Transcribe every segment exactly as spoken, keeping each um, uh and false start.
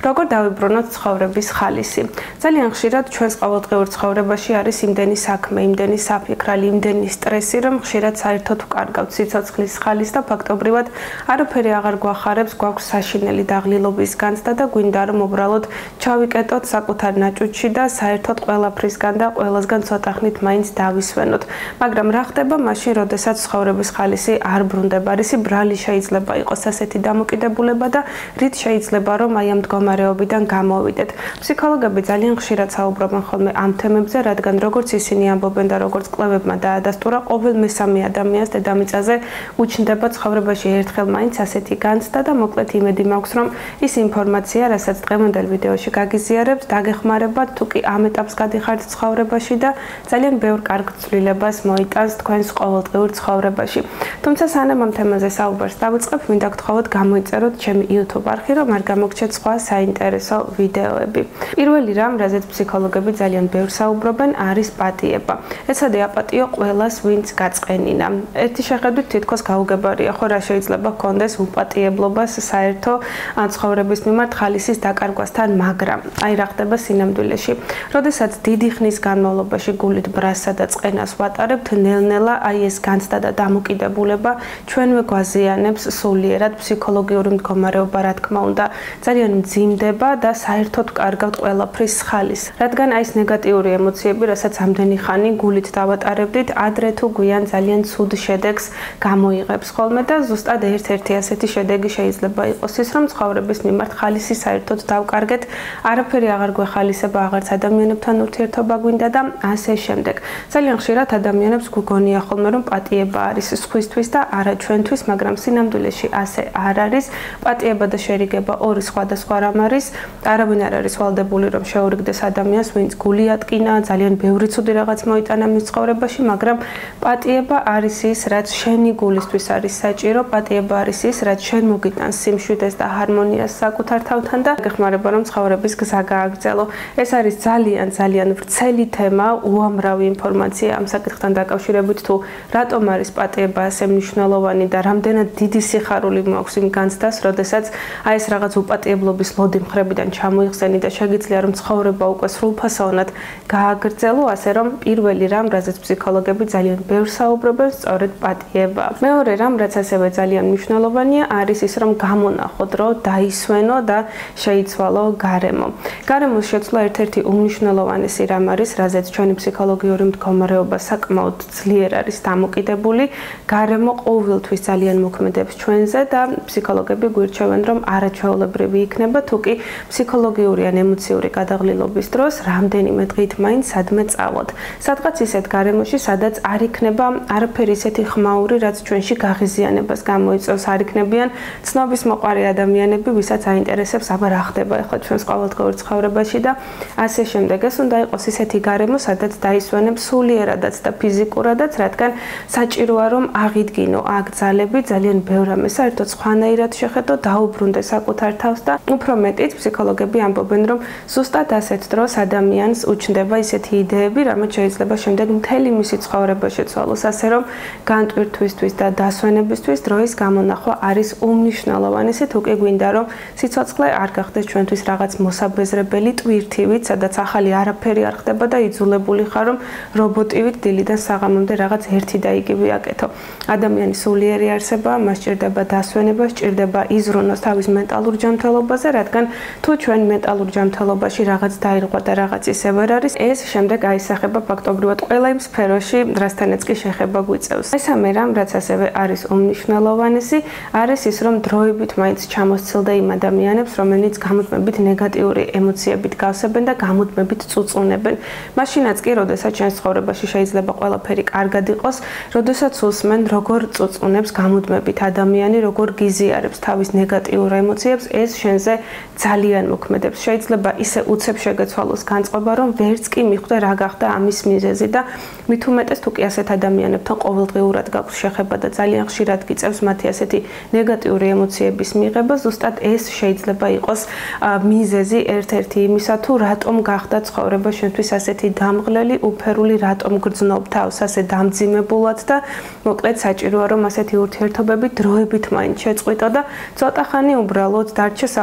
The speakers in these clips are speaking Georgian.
Როგორ დავიბრუნოთ ცხოვრების ხალისი? Ძალიან ხშირად ჩვენს ყოველდღიურ ცხოვრებაში არის იმდენი საქმე, იმდენი საფიქრალი, იმდენი სტრესი, რომ ხშირად საერთოდ ვკარგავთ სიცოცხლის ხალისს და ფაქტობრივად არაფერი აღარ გვახარებს, გვაქვს საშინელი დაღლილობის განცდა და გვინდა რომ უბრალოდ ჩავიკეტოთ საკუთარ ნაჭუჭში და საერთოდ ყველაფრისგან და ყველასგან ცოტა ხნით მაინც დავისვენოთ. მაგრამ რა ხდება მაშინ, როდესაც ცხოვრების ხალისი არ ბრუნდება? რისი ბრალი შეიძლება იყოს ასეთი დამოკიდებულება და რით შეიძლება რომ აი ამ მდგომარეობიდან გამოვიდეთ? ფსიქოლოგები ძალიან ხშირად საუბრობენ ხოლმე ამ თემებზე, რადგან როგორც ისინი ამბობენ და როგორც კვლევებმა დაადასტურა, ყოველ მესამე ადამიანს დედამიწაზე უჩნდება ცხოვრებაში ერთხელ მაინც ასეთი განცდა და მოკლედ იმედი მაქვს, რომ ის ინფორმაცია, რასაც დღევანდელ ვიდეოში გაგიზიარებთ, დაგეხმარებათ, თუ კი ამ ეტაპს გადიხართ ცხოვრებაში და ძალიან ბევრ კარგ ცვლილებას მოიტანს თქვენს ყოველდღიურ ცხოვრებაში. თუმცა სანამ ამ თემაზე საუბარს დავიწყებ, მინდა გთხოვოთ გამოიწეროთ ჩემი YouTube არხი, რომ არ გამოგჩეთ სხვა საინტერესო ვიდეოები. პირველი რამ, რაზეც ფსიქოლოგები ძალიან ბევრ საუბრობენ, არის პატიება. ეცადე აპატიო ყველას, ვინც გაწყენინა. ერთი შეხედვით თითქოს გაუგებარია, ხო რა შეიძლება გქონდეს უპატიებლობას საერთო ცხოვრების მიმართ ხალისის დაკარგვასთან, მაგრამ აი რა ხდება სინამდვილეში. როდესაც დიდი ხნის განმავლობაში გულით ბრასსა და წყენას ვატარებთ, ნელ-ნელა აი ეს განცდა და დამოკიდებულება ჩვენვე გვაზიანებს სულიერად, ფსიქოლოგიური მდგომარეობა რა თქმა უნდა ძალიან მძიმდება და საერთოდ კარგავთ ყველაფრის ხალისს. რადგან აი ეს ნეგატიური ემოციები, რასაც ამდენი ხანი გულით დავატარებდით, ადრე თუ გვიან ძალიან ცუდ შედეგს გამოიღებს ხოლმე და ზუსტად ერთ-ერთი ასეთი შედეგი შეიძლება იყოს ის, რომ ცხოვრების მიმართ ხალისი საერთოდ დავკარგეთ, არაფერი აღარ გვეხალისება, აღარც ადამიანებთან ურთიერთობა გვინდა და ასე შემდეგ. ძალიან ხშირად ადამიანებს გვგონია ხოლმე, რომ პატიება არის სხვისთვის და არა ჩვენთვის, მაგრამ სინამდვილეში ასე არ არის. პატიება და შერიგება ორი სხვადასხვა რამ არის. არავინ არ არის ვალდებული რომ შეურიგდეს ადამიანს, ვინც გული ატკინა, ძალიან ბევრი ცუდი რაღაც მოიტანა მის ცხოვრებაში, მაგრამ პატიება არის ის, რაც შენი გულისთვის არის საჭირო, პატიება არის ის, რაც შენ მოგიტანს სიმშვიდეს და ჰარმონიას საკუთარ თავთან და გეხმარება რომ ცხოვრების გზა გააგრძელო. ეს არის ძალიან ძალიან ვრცელი თემა, უამრავი ინფორმაცია ამ საკითხთან დაკავშირებით, თუ რატომ არის პატიება ასე მნიშვნელოვანი და რამდენად დიდი სიხარული მაქვს იმ განცდას, როდესაც აი ეს რაღაც უპატიებლობის ლოდი მხრებიდან ჩამოიხსენი და შეგიძლია რომ ცხოვრება უკვე სრულფასოვნად გააგრძელო, ასე რომ პირველი რამ, რაზეც ფსიქოლოგები ძალიან ბევრ საუბრობენ, სწორედ პატიება. მეორე რამ, რაც ასევე ძალიან მნიშვნელოვანია, არის ის, რომ გამონახო დრო, დაისვენო და შეიცვალო გარემო. გარემოს შეცვლა ერთ-ერთი უმნიშვნელოვანესი რამ არის, რაზეც ჩვენი ფსიქოლოგიური მდგომარეობა საკმაოდ ძლიერ არის დამოკიდებული. გარემო ყოველთვის ძალიან მოქმედებს ჩვენზე და ფსიქოლოგები გვირჩევენ, რომ არაჩვეულებრივი იქნება, თუ კი ფსიქოლოგიური ან ემოციური გადაღლილობის დროს რამდენიმე დღით მაინც სადმე წავალთ. სადღაც ისეთ გარემოში, სადაც არ იქნება არაფერი ისეთი ხმაური, რაც ჩვენში გაღიზიანებას გამოიწვევს, არ იქნებიან ცნობის მოყარი ადამიანები, ვისაც აინტერესებს, აბა რა ხდება ახლა ჩვენს ყოველდღიურ ცხოვრებაში და ასე შემდეგ. ეს უნდა იყოს ისეთი გარემო, სადაც დაისვენებ სულიერადაც და ფიზიკურადაც, რადგან საჭიროა რომ აღიდგინო აქ ძალები, ძალიან ბევრ რამეს საერთოდ სხვანაირად შეხედო, დაუბრუნდე საკუთარ თავს და უფრო მეტიც ფსიქოლოგები ამბობენ, რომ ზუსტად ასეთ დროს ადამიანს უჩნდება ისეთი იდეები, რამაც შეიძლება შემდეგ მთელი მისი ცხოვრება შეცვალოს, ასე რომ განტვირთვისთვის და დასვენებისთვის დროის გამონახვა არის უმნიშვნელოვანესი, თუ კი გვინდა რომ სიცოცხლე არ გახდეს ჩვენთვის რაღაც მოსაბეზრებელი ტვირთივით, სადაც ახალი არაფერი არ ხდება და იძულებული ხარ რომ რობოტივით დილიდან საღამომდე რაღაც ერთი და იგივე აკეთო. ადამიანი სულიერი არსებაა, მას სჭირდება დასვენება, სჭირდება იზრუნოს თავის მენტალურ ჯანმრთელობაზე, რადგან თუ ჩვენ მენტალურ ჯანმრთელობაში რაღაც დაირღვა და რაღაც ისევ არ არის, ეს შემდეგ აისახება ფაქტობრივად ყველა იმ სფეროში, რასთანაც კი შეხება გვიწევს. მესამე რამ, რაც ასევე არის უმნიშვნელოვანესი, არის ის, რომ დროებით მაინც ჩამოსცილდა იმ ადამიანებს, რომელნიც გამუდმებით ნეგატიური ემოციებით გავსებენ და გამუდმებით წუწუნებენ. მაშინაც კი, როდესაც ჩვენს ცხოვრებაში შეიძლება ყველაფერი კარგად იყოს, როდესაც უსმენ, როგორ წუწუნებს გამუდმებით ადამიანი, როგორ გიზიარებს თავის ნეგატიურ ემოციებს, ეს შენზე ძალიან მოქმედებს. შეიძლება ისე უცებ შეგეცვალოს განწყობა, რომ ვერც კი მიხვდე რა გახდა ამის მიზეზი და მით უმეტეს თუ კი ასეთ ადამიანებთან ყოველდღიურად გაქვს შეხება და ძალიან ხშირად გიწევს მათი ასეთი ნეგატიური ემოციების მიღება, ზუსტად ეს შეიძლება იყოს მიზეზი ერთ-ერთი იმისა, თუ რატომ გახდა ცხოვრება შენთვის ასეთი დამღლელი, უფერული, რატომ გრძნობ თავს ასე დამძიმებულად და მოკლედ საჭიროა რომ ასეთი ურთიერთობები დროებით მაინც შეწყვიტო და ცოტა ხანი უბრალოდ დარჩე საკუთარ თავს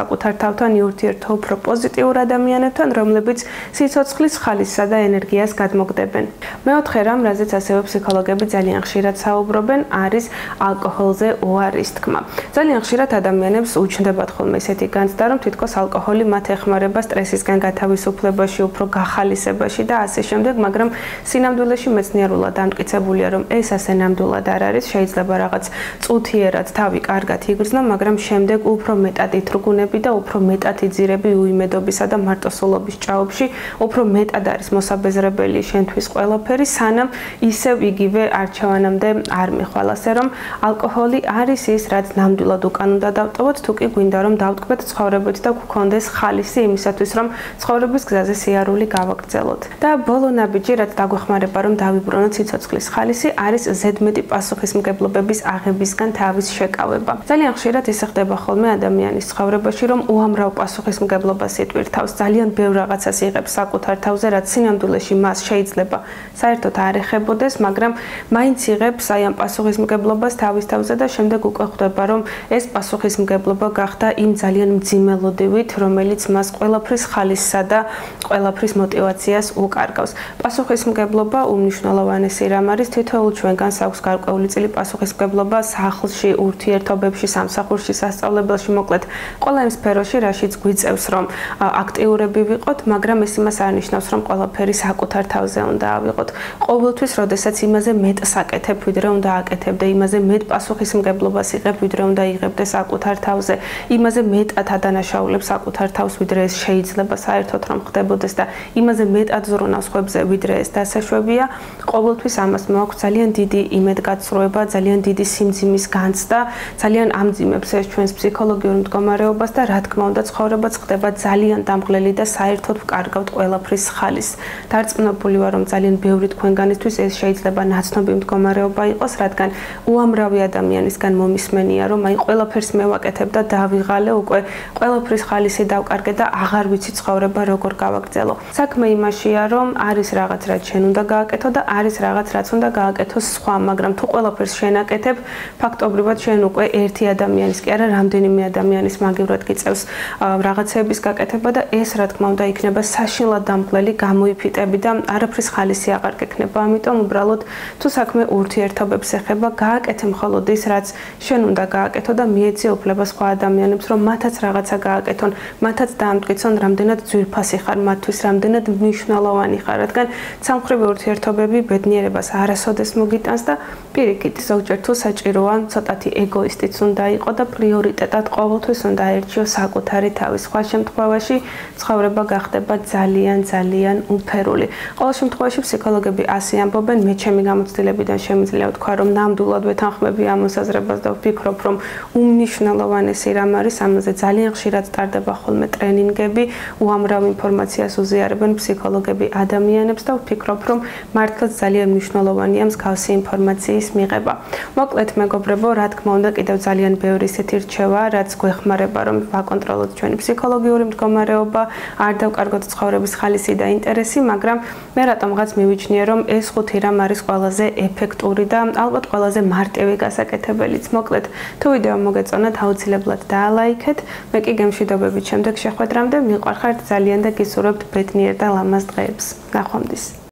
თავთან იურთიერთო უფრო პოზიტიურ ადამიანებთან, რომლებიც სიცოცხლის ხალისსა და ენერგიას გადმოგდებენ. მეოთხე რამ, რაზეც ასევე ფსიქოლოგები ძალიან ხშირად საუბრობენ, არის ალკოჰოლზე უარის თქმა. ძალიან ხშირად ადამიანებს უჩნდებათ ხოლმე ესეთი განცდა, რომ თითქოს ალკოჰოლი მათ ეხმარება სტრესისგან გათავისუფლებაში, უფრო გახალისებაში და ასე შემდეგ, მაგრამ სინამდვილეში მეცნიერულად ამტკიცებულია, რომ ეს ასე ნამდვილად არ არის. შეიძლება რაღაც წუთიერად თავი კარგად იგრძნო, მაგრამ შემდეგ უფრო მეტად ითრგუნები და უფრო მეტად იძირები უიმედობისა და მარტოსულობის ჭაობში, უფრო მეტად არის მოსაბეზრებელი შენთვის ყველაფერი, სანამ ისევ იგივე არჩევანამდე არ მიხვალ. ასე რომ ალკოჰოლი არის ის, რაც ნამდვილად უკან უნდა დავტოვოთ, თუ კი გვინდა რომ დავტკბეთ ცხოვრებით და გვქონდეს ხალისი იმისათვის, რომ ცხოვრების გზაზე სიარული გავაგრძელოთ. და ბოლო ნაბიჯი, რაც დაგვეხმარება, რომ დავიბრუნოთ სიცოცხლის ხალისი, არის ზედმეტი პასუხისმგებლობების აღებისგან თავის შეკავება. ძალიან ხშირად ისე ხდება ხოლმე ადამიანის ცხოვრებაში, რომ უამრავ პასუხისმგებლობას იტვირთავს, ძალიან ბევრ რაღაცას იღებს საკუთარ თავზე, რაც სინამდვილეში მას შეიძლება საერთოდ არ ეხებოდეს, მაგრამ მაინც იღებს აი ამ პასუხისმგებლობას თავის თავზე და შემდეგ უკვე ხვდება, რომ ეს პასუხისმგებლობა გახდა იმ ძალიან მძიმელოდივით, რომელიც მას ყველაფრის ხალისსა და ყველაფრის мотиваციას უკარგავს. პასუხისმგებლობა უმნიშვნელოვანესი რამ არის, თითოეულ ჩვენგანს აქვს გარკვეული წილი პასუხისმგებლობა სახლში, ურთიერთობებში, სამსახურში, სასწავლებელში, მოკლედ ყველა იმ სფეროში, რაშიც გვიწევს, რომ აქტიურები ვიყოთ, მაგრამ ეს იმას არ ნიშნავს, რომ ყველაფერი საკუთარ თავზე უნდა ავიღოთ. ყოველთვის, როდესაც იმაზე მეტს აკეთებ, ვიდრე უნდა აკეთებდე, იმაზე მეტ პასუხისმგებლობას იღებ, ვიდრე უნდა იღებდე საკუთარ თავზე, იმაზე მეტად ადანაშაულებს საკუთარ თავს, ვიდრე ეს შეიძლება საერთოდ რომ ხდებოდეს და იმაზე მეტად ზრუნავს ხვებზე, ვიდრე ეს დასაშვებია. ყოველთვის ამას მოაქვს ძალიან დიდი იმედგაცრუება, ძალიან დიდი სიმძიმის განცდა, ძალიან ამძიმებს ეს ჩვენს ფსიქოლოგიურ მდგომარეობას და რა თქმა უნდა ცხოვრებაც ხდება ძალიან დამღლელი და საერთოდ ვკარგავთ ყველაფრის ხალისს. დარწმუნებული ვარ, რომ ძალიან ბევრი თქვენგანისთვის ეს შეიძლება ნაცნობი მდგომარეობა იყოს, რადგან უამრავი ადამიანისგან მომისმენია, რომ აი ყველაფერს მე ვაკეთებ და დავიღალე, უკვე ყველაფრის ხალისი დავკარგე და აღარ ვიცი ცხოვრება როგორ გავაგრძელო. საქმე იმაშია, რომ არის რაღაც, რაც შენ უნდა გააკეთო და არის რაღაც, რაც უნდა გააკეთოს სხვა, მაგრამ თუ ყველაფერს შენ აკეთებ, ფაქტობრივად შენ უკვე ერთი ადამიანის კი არა, რამდენიმე ადამიანის მაგივრად გიწევს რაღაცების გაკეთება და ეს რა თქმა უნდა იქნება საშინლად დამღლელი გამოიფიტები და არაფრის ხალისი აღარ გექნება. ამიტომ უბრალოდ თუ საქმე ურთიერთობებს ეხება, გააკეთე მხოლოდ ის, რაც შენ უნდა გააკეთო და მიეცი უფლება სხვა ადამიანებს, რომ მათაც რაღაცა გააკეთონ, მათაც დაამტკიცონ, რამდენად ძვირფასი ხარ მათთვის, რამდენად მნიშვნელოვანი ხარ, რადგან სამხრივი ურთიერთობები ბედნიერებას არასოდეს მოგიტანს და პირიქით, ზოგჯერ თუ საჭიროა, ცოტათი ეგოისტიც უნდა იყო და პრიორიტეტად ყოველთვის უნდა აერჩიო საკუთარი თავი. სხვა შემთხვევაში ცხოვრება გახდება ძალიან ძალიან უფერული. ყოველ შემთხვევაში ფსიქოლოგები ასე ამბობენ, მე ჩემი გამოცდილებიდან შემიძლია ვთქვა, რომ ნამდვილად ვეთანხმები ამ მოსაზრებას და ვფიქრობ, რომ უმნიშვნელოვანესი რამ არის, ამაზე ძალიან ხშირად ტარდება ხოლმე ტრენინგები, უამრავ ინფორმაციას უზიარებენ ფსიქოლოგები ადამიანებს და ვფიქრობ, რომ მართლაც ძალიან მნიშვნელოვანია მსგავსი ინფორმაციის მიღება. მოკლედ, მეგობრებო, რა თქმა უნდა, კიდევ ძალიან ბევრი ისეთი რჩევა, რაც გვეხმარება, რომ ვაკონტროლოთ ჩვენი ფსიქოლოგიური მდგომარეობა, არ დავკარგოთ ცხოვრების ხალისი და ინტერესი, მაგრამ მე რატომღაც მივიჩნიე, რომ ეს ხუთი რამ არის ყველაზე ეფექტური და ალბათ ყველაზე მარტივი გასაკეთებელიც. მოკლედ, თუ ვიდეო მოგეწონათ, აუცილებლად დაალაიქეთ. მე კი გემშვიდობებით შემდეგ შეხვედრამდე მიყვარხართ ძალიან და გისურვებთ ბედნიერ და ლამაზ დღეებს. ნახვამდის.